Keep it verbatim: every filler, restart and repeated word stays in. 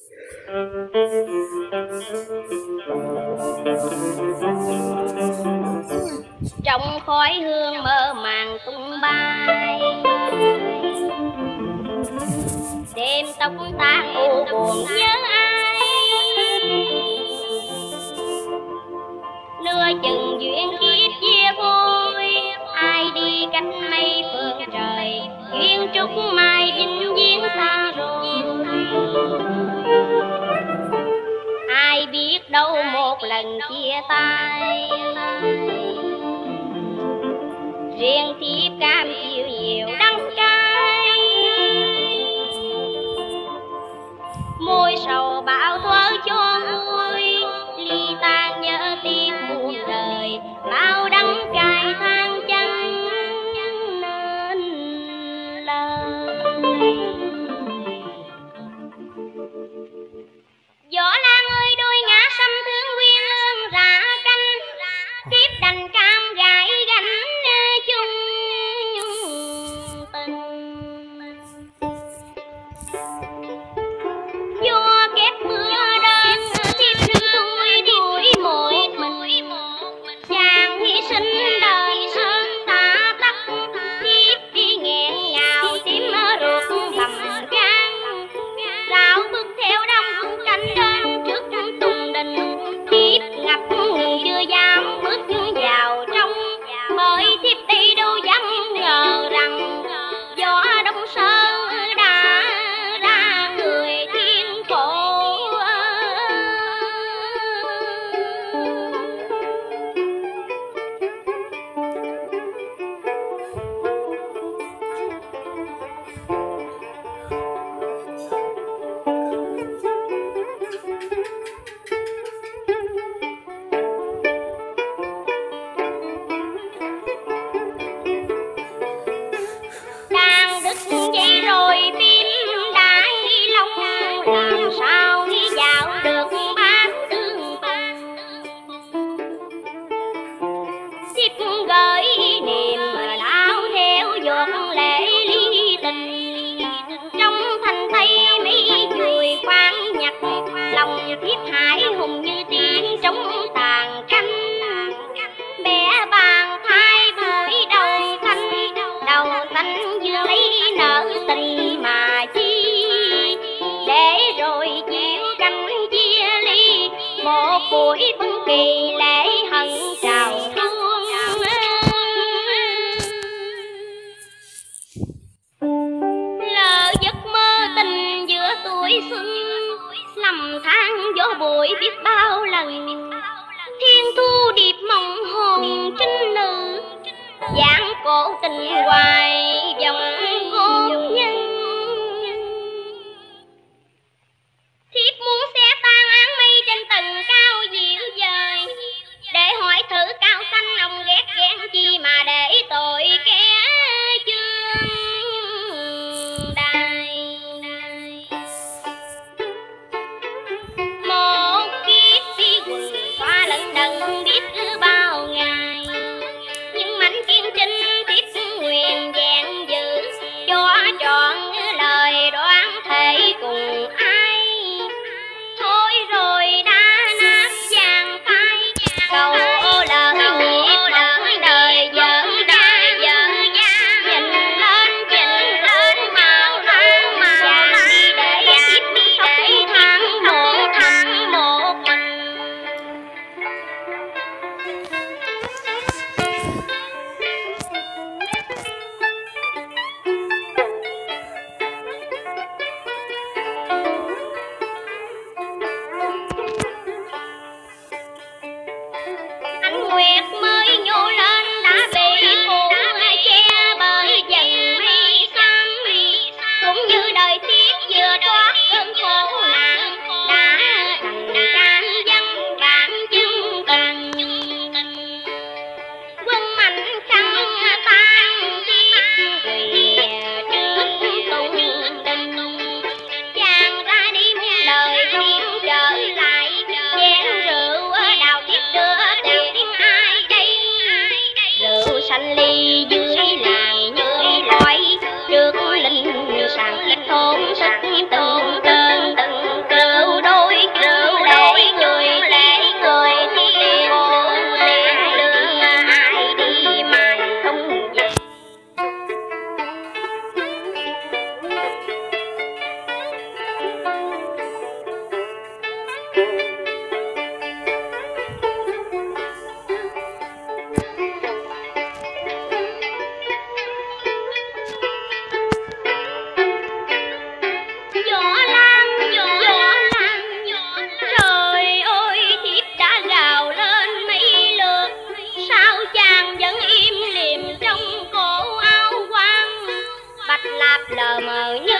Trong khói hương mơ màng tung bay, đêm tóc tan u buồn nhớ ai. Nửa chừng duyên kiếp chia phôi, ai đi cách mây phương trời, duyên trúc mai vĩnh viễn xa rồi. Ai biết đâu một lần chia tay, riêng thiếp cam chịu nhiều đắng cay. Môi sầu bão thuở cho vui, ly tan nhớ tiếc muôn đời, bao đắng cay than chẳng nên lời. Gió Lan ơi đôi ngã xăm thương quyên hương rã canh, kiếp đành cam gái gánh chung tình. Do kép mưa đơn thiếp thui đuổi một mình, chàng hy sinh đời ơn ta tắc, thiếp đi nghẹn ngào tim ruột thầm gan. Rào bước theo đông cánh đơn trước tùng đình, thiếp ngập ngừng chưa dám bước vào trong, bởi thiếp đi đâu dám ngờ rằng gió đông sơn đã ra người thiên cổ. Đang đứt dây rồi tim đã long, làm sao đi dạo được bán tương tình. Thiếp gửi niềm lao theo giọt lệ ly tình, trong thanh tây mấy chùi khoan nhặt, lòng thiếp hải hùng như tiếng trống tàn canh. Bé bàn thai buổi đầu xanh, đầu xanh vừa lấy nở tình mà chi, để rồi chịu canh chia ly, một buổi phân kỳ lễ hận trào thương. Lỡ giấc mơ tình giữa tuổi xuân, lầm than gió bụi biết bao lần, thiên thu điệp mộng hồn trinh nữ, dáng cổ tình hoài dòng hôn nhân. Thiếp muốn xé tan áng mây trên tầng cao dịu dời, để hỏi thử cao xanh ông ghét ghen chi mà để tội kẻ chương đài. Một kiếp đi quần qua lận đận biết cứ bao ngày, nhưng mảnh kiên trinh tiếp nguyện vẹn giữ, gió lan gió lan trời ơi thiếp đã gào lên mấy lượt sao chàng vẫn im lìm trong cổ áo quan bạch lạp lờ mờ